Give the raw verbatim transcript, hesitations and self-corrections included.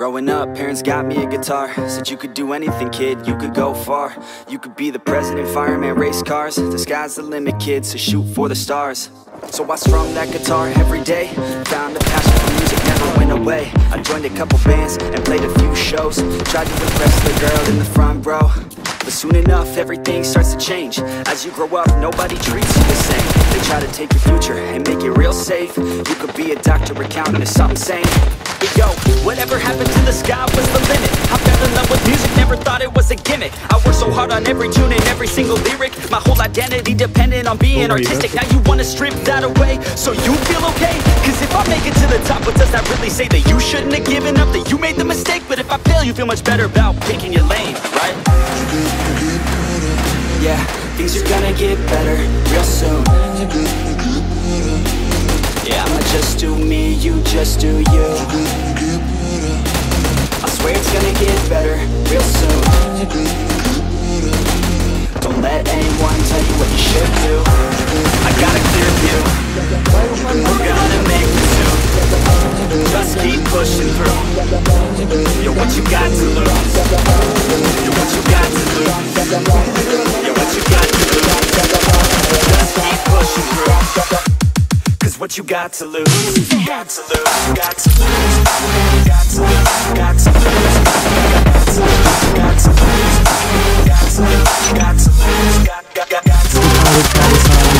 Growing up, parents got me a guitar. Said you could do anything, kid, you could go far. You could be the president, fireman, race cars. The sky's the limit, kid, so shoot for the stars. So I strummed that guitar every day. Found a passion for music, never went away. I joined a couple bands and played a few shows. Tried to impress the girl in the front row, but soon enough everything starts to change. As you grow up, nobody treats you the same. They try to take your future and make it real safe. You could be a doctor, accountant, or something sane. But yo, whatever happened to the sky was the limit. I fell in love with music, never thought it was a gimmick. I worked so hard on every tune and every single lyric. My whole identity depended on being artistic. Now you wanna strip that away so you feel okay? Cause if I make it to the top, what does that really say? That you shouldn't have given up, that you made the mistake? But if I fail, you feel much better about picking your lane, right? Yeah, things are gonna get better real soon. Yeah, I'ma just do me, you just do you. I swear it's gonna get better real soon. Don't let anyone tell you what you should do. I got a clear view, we're gonna make it soon. Just keep pushing through. You're what you got to lose. You're what you got to lose. You're what you got to lose. Just keep pushing through. Cause what you got to lose, got to lose, got to lose, got to lose, got to lose, got to lose, got to lose, got to lose, got to lose, got to lose, got to lose.